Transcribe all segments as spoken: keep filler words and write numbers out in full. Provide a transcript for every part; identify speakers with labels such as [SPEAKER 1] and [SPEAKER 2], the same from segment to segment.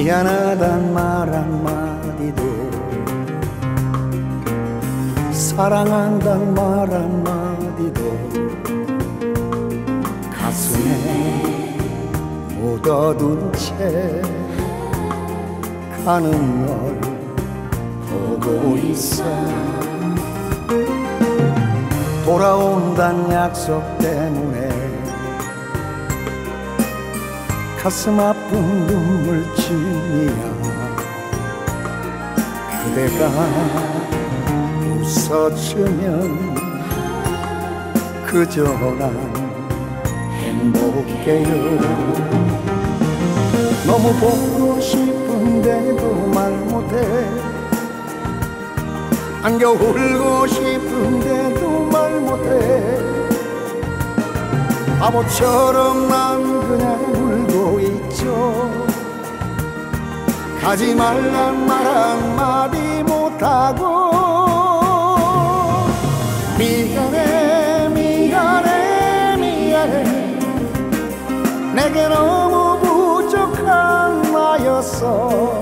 [SPEAKER 1] 미안하단 말 한마디도 사랑한단 말 한마디도 가슴에 묻어둔 채 가는 널 보고 있어. 돌아온단 약속 때문에 가슴 아픈 눈물짐이야. 그대가 웃어주면 그저 난 행복해요. 너무 보고 싶은데도 말 못해. 안겨 울고 싶은데도 말 못해. 바보처럼 난 그냥 울고 있죠. 가지 말란 말 한마디 못하고 미안해 미안해 미안해. 내게 너무 부족한 나였어.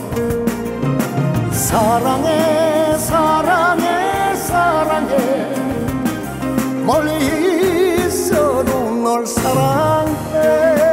[SPEAKER 1] 사랑해 사랑해 사랑해. 멀리 있어도 널 사랑해.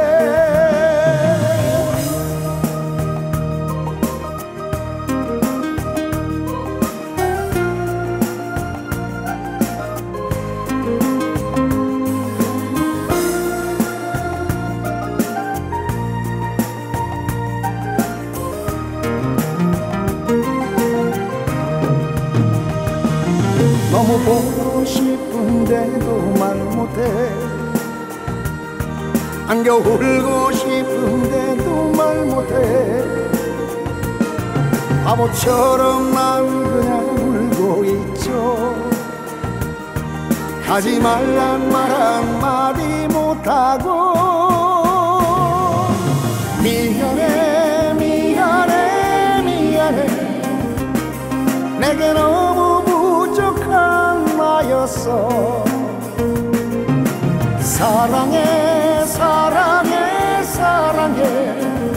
[SPEAKER 1] 너무 보고 싶은데도 말 못해. 안겨 울고 싶은데도 말 못해. 바보처럼 난 그냥 울고 있죠. 가지 말란 말 한마디 못하고 미안해 미안해 미안해. 내게 너무 부족한 나였어. 사랑해 사랑해 사랑해.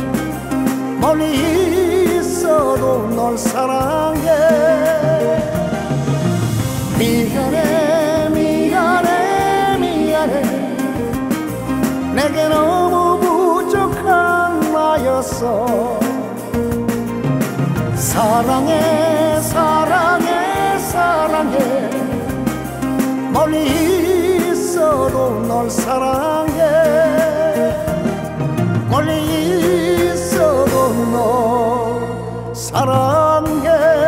[SPEAKER 1] 멀리 있어도 널 사랑해. 미안해 미안해 미안해. 내게 너무 부족한 나였어. 사랑해 사랑해 사랑해. 멀리 있어도 널 사랑해. 멀리 있어도 널 사랑해.